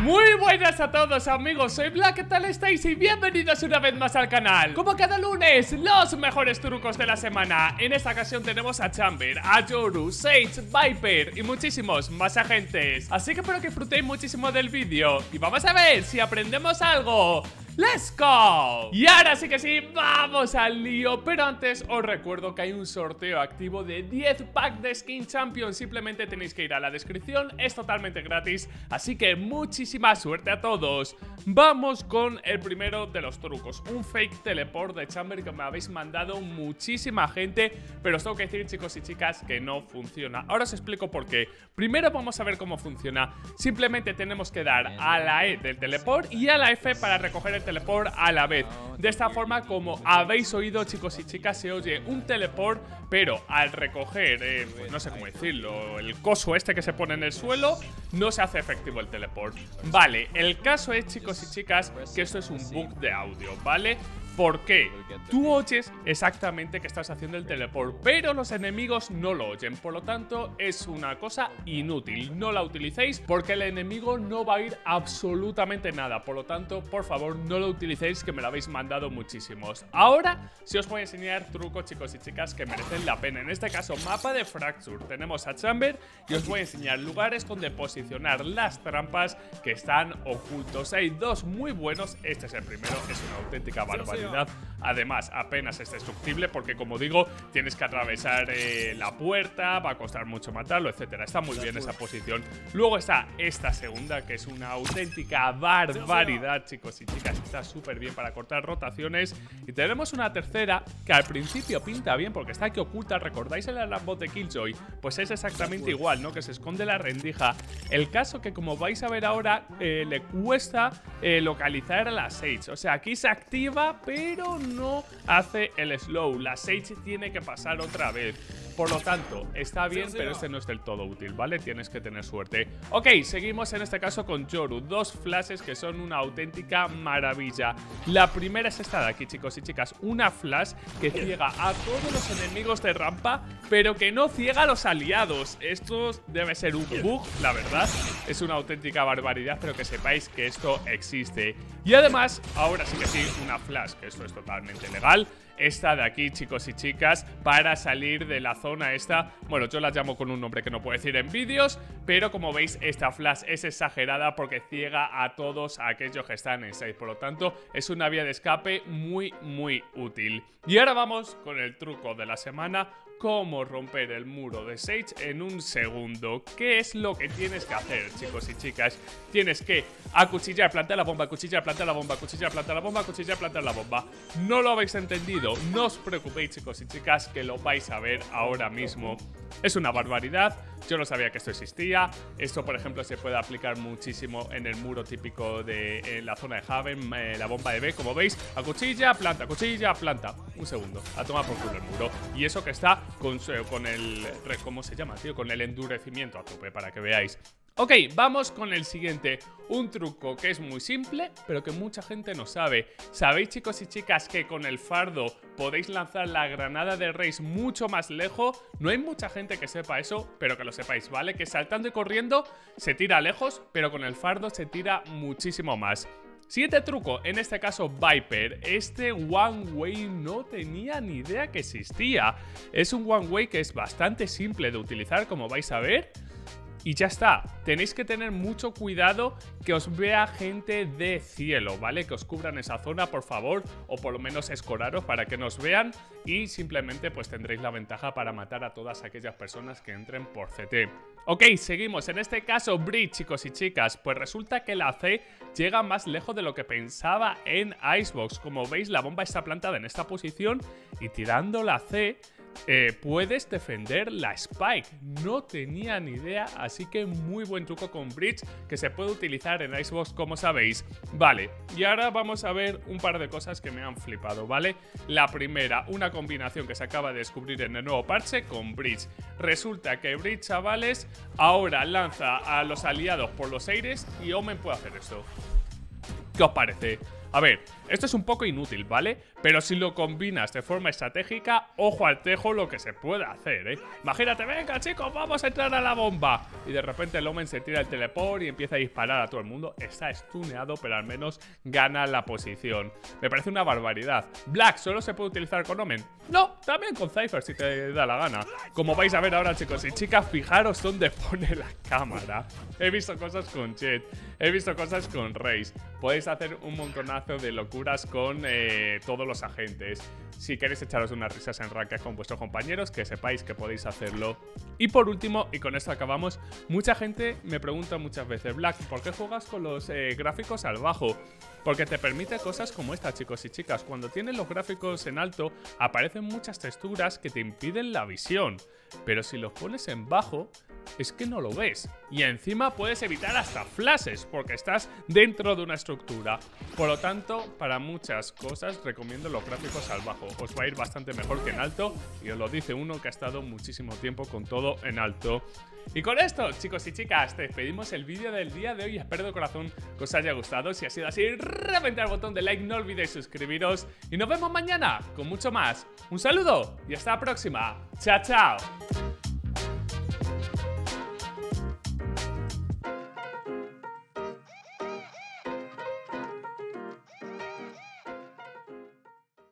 Muy buenas a todos amigos, soy Black, ¿qué tal estáis? Y bienvenidos una vez más al canal. Como cada lunes, los mejores trucos de la semana. En esta ocasión tenemos a Chamber, a Yoru, Sage, Viper y muchísimos más agentes. Así que espero que disfrutéis muchísimo del vídeo y vamos a ver si aprendemos algo. ¡Let's go! Y ahora sí que sí, vamos al lío. Pero antes os recuerdo que hay un sorteo activo de 10 packs de Skin Champion. Simplemente tenéis que ir a la descripción, es totalmente gratis. Así que muchísima suerte a todos. Vamos con el primero de los trucos, un fake teleport de Chamber que me habéis mandado muchísima gente. Pero os tengo que decir, chicos y chicas, que no funciona. Ahora os explico por qué. Primero vamos a ver cómo funciona. Simplemente tenemos que dar a la E del teleport y a la F para recoger el teleport a la vez. De esta forma, como habéis oído, chicos y chicas, se oye un teleport, pero al recoger, pues no sé cómo decirlo, el coso este que se pone en el suelo, no se hace efectivo el teleport. Vale, el caso es, chicos y chicas, que esto es un bug de audio, ¿vale? ¿Por qué? Tú oyes exactamente que estás haciendo el teleport, pero los enemigos no lo oyen. Por lo tanto, es una cosa inútil. No la utilicéis porque el enemigo no va a oír absolutamente nada. Por lo tanto, por favor, no lo utilicéis, que me lo habéis mandado muchísimos. Ahora, sí os voy a enseñar trucos, chicos y chicas, que merecen la pena. En este caso, mapa de Fracture. Tenemos a Chamber y os voy a enseñar lugares donde posicionar las trampas que están ocultos. Hay dos muy buenos. Este es el primero, es una auténtica barbaridad. Además, apenas es destructible porque, como digo, tienes que atravesar la puerta, va a costar mucho matarlo, etcétera. Está muy bien esa posición. Luego está esta segunda, que es una auténtica barbaridad, chicos y chicas. Está súper bien para cortar rotaciones. Y tenemos una tercera que al principio pinta bien porque está aquí oculta. ¿Recordáis el alarmbot de Killjoy? Pues es exactamente igual, ¿no? Que se esconde la rendija. El caso que, como vais a ver ahora, le cuesta localizar a la Sage. O sea, aquí se activa, pero no hace el slow. La Sage tiene que pasar otra vez. Por lo tanto, está bien, pero este no es del todo útil, ¿vale? Tienes que tener suerte. Ok, seguimos en este caso con Yoru. Dos flashes que son una auténtica maravilla. La primera es esta de aquí, chicos y chicas. Una flash que ciega a todos los enemigos de rampa, pero que no ciega a los aliados. Esto debe ser un bug, la verdad. Es una auténtica barbaridad, pero que sepáis que esto existe. Y además, ahora sí que sí, una flash, que esto es totalmente legal. Esta de aquí, chicos y chicas, para salir de la zona esta. Bueno, yo la llamo con un nombre que no puedo decir en vídeos, pero como veis, esta flash es exagerada porque ciega a todos aquellos que están en 6. Por lo tanto, es una vía de escape muy, muy útil. Y ahora vamos con el truco de la semana: cómo romper el muro de Sage en un segundo. ¿Qué es lo que tienes que hacer, chicos y chicas? Tienes que acuchillar, plantar la bomba, acuchillar, plantar la bomba, acuchillar, plantar la bomba, acuchillar, plantar la bomba. ¿No lo habéis entendido? No os preocupéis, chicos y chicas, que lo vais a ver ahora mismo. Es una barbaridad. Yo no sabía que esto existía. Esto, por ejemplo, se puede aplicar muchísimo en el muro típico de la zona de Haven, la bomba de B, como veis. Acuchilla, planta, un segundo, a tomar por culo el muro. Y eso que está con el... ¿cómo se llama, tío? Con el endurecimiento a tope, para que veáis. Ok, vamos con el siguiente. Un truco que es muy simple, pero que mucha gente no sabe. ¿Sabéis, chicos y chicas, que con el fardo podéis lanzar la granada de Raze mucho más lejos? No hay mucha gente que sepa eso, pero que lo sepáis, ¿vale? Que saltando y corriendo se tira lejos, pero con el fardo se tira muchísimo más. Siguiente truco, en este caso Viper. Este one way no tenía ni idea que existía. Es un one way que es bastante simple de utilizar, como vais a ver. Y ya está, tenéis que tener mucho cuidado que os vea gente de cielo, ¿vale? Que os cubran esa zona, por favor, o por lo menos escoraros para que nos vean y simplemente pues tendréis la ventaja para matar a todas aquellas personas que entren por CT. Ok, seguimos, en este caso Bridge, chicos y chicas. Pues resulta que la C llega más lejos de lo que pensaba en Icebox. Como veis, la bomba está plantada en esta posición y tirando la C puedes defender la Spike. No tenía ni idea, así que muy buen truco con Bridge que se puede utilizar en Icebox, como sabéis. Vale, y ahora vamos a ver un par de cosas que me han flipado, ¿vale? La primera, una combinación que se acaba de descubrir en el nuevo parche con Bridge. Resulta que Bridge, chavales, ahora lanza a los aliados por los aires y Omen puede hacer esto. ¿Qué os parece? A ver, esto es un poco inútil, ¿vale? Pero si lo combinas de forma estratégica, ojo al tejo lo que se puede hacer, ¿eh? Imagínate, venga chicos, vamos a entrar a la bomba. Y de repente el Omen se tira el teleport y empieza a disparar a todo el mundo. Está stuneado, pero al menos gana la posición. Me parece una barbaridad. Black solo se puede utilizar con Omen. No, también con Cypher si te da la gana. Como vais a ver ahora, chicos y chicas, fijaros dónde pone la cámara. He visto cosas con Jet, he visto cosas con Raze. Podéis hacer un montonazo de locuras con todos los agentes. Si queréis echaros unas risas en ranked con vuestros compañeros, que sepáis que podéis hacerlo. Y por último, y con esto acabamos, mucha gente me pregunta muchas veces: Black, ¿por qué juegas con los gráficos al bajo? Porque te permite cosas como esta, chicos y chicas. Cuando tienes los gráficos en alto, aparecen muchas texturas que te impiden la visión. Pero si los pones en bajo, es que no lo ves. Y encima puedes evitar hasta flashes, porque estás dentro de una estructura. Por lo tanto, para muchas cosas recomiendo los gráficos al bajo. Os va a ir bastante mejor que en alto. Y os lo dice uno que ha estado muchísimo tiempo con todo en alto. Y con esto, chicos y chicas, despedimos el vídeo del día de hoy. Espero de corazón que os haya gustado. Si ha sido así, reventad el botón de like, no olvidéis suscribiros. Y nos vemos mañana con mucho más. Un saludo y hasta la próxima. Chao, chao.